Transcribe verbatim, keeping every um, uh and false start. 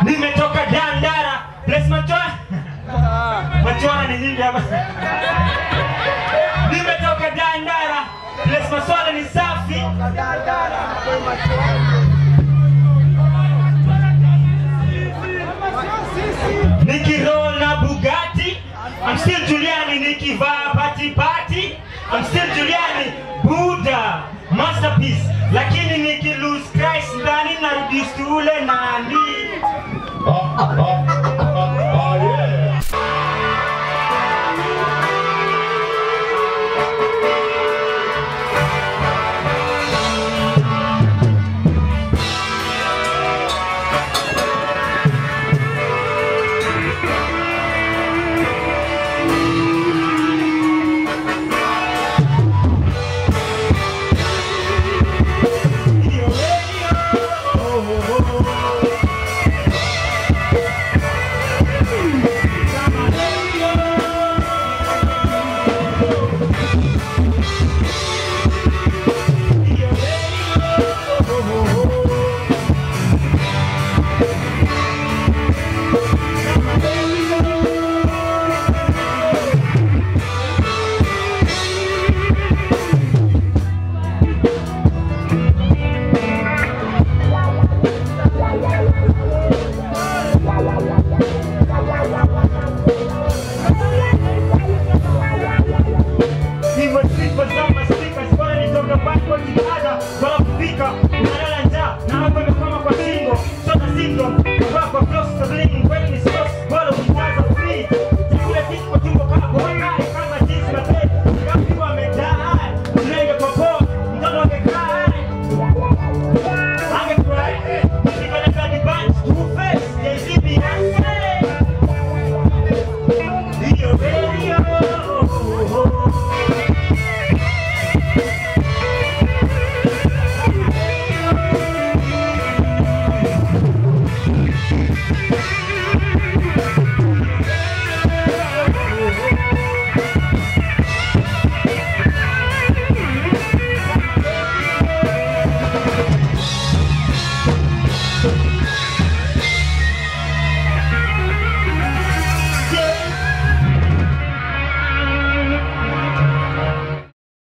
Nimetoka Dandora, place Machora. Machora ni nyingi hapa. Nimetoka Dandora, place Machora ni safi. Niki roll na Bugatti, I'm still Juliani. Niki va party party, I'm still Juliani. Buddha, masterpiece. Lakini niki lose Christ ndani na reduce to ule nani.